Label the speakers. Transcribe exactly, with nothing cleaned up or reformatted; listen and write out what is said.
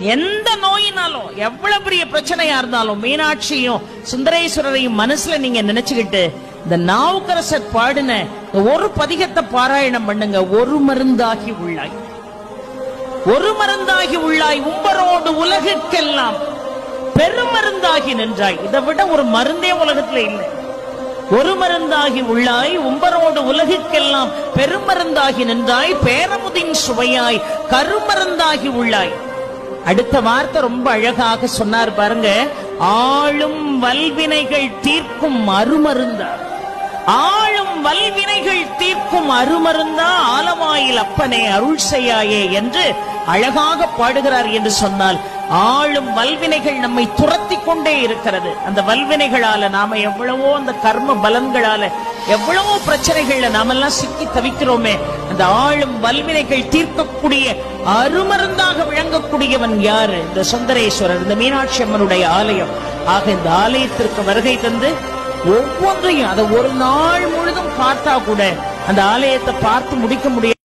Speaker 1: எந்த நோயினாலும் எவ்வளவு பெரிய பிரச்சனையா இருந்தாலும் மீனாட்சியும் சுந்தரேஸ்வரரையும் மனசுல நீங்க நினைச்சுக்கிட்டு இந்த நாவுக்கரசர் பாடின ஒரு பதிகத்தை பாராயணம் பண்ணுங்க. ஒரு மருந்தாகி உள்ளாய், ஒரு மருந்தாகி உள்ளாய், உம்பரோடு உலகுக்கெல்லாம் பெருமருந்தாகி நின்றாய். இதை விட ஒரு மருந்தே உலகத்துல இல்லை. ஒரு மருந்தாகி உள்ளாய், உம்பரோடு உலகுக்கெல்லாம் பெருமருந்தாகி நின்றாய், பேரமுதின் சுவையாய் கருமருந்தாகி உள்ளாய். அடுத்த வார்த்தை ரொம்ப அழகாக சொன்னார் பாருங்க. ஆளும் வல்வினைகள் தீர்க்கும் அருமருந்தா, ஆளும் வல்வினைகள் தீர்க்கும் அருமருந்தா, ஆலமாயில் அப்பனே அருள் செய்யாயே என்று அழகாக பாடுகிறார் என்று சொன்னால், ஆளும் வல்வினைகள் நம்மை துரத்தி கொண்டே இருக்கிறது. அந்த வல்வினைகளால நாம எவ்வளவோ, அந்த கர்ம பலன்களால எவ்வளவோ பிரச்சனைகள்ல நாமெல்லாம் சிக்கி தவிக்கிறோமே. அந்த ஆளும் வல்வினைகள் தீர்க்கக்கூடிய அருமருந்தாக விளங்கக்கூடியவன் யாரு? இந்த சுந்தரேஸ்வரர், இந்த மீனாட்சி அம்மனுடைய ஆலயம். ஆக இந்த ஆலயத்திற்கு வருகை தந்து ஒவ்வொன்றையும் அதை ஒரு நாள் முழுதும் பார்த்தா கூட அந்த ஆலயத்தை பார்த்து முடிக்க முடியாது.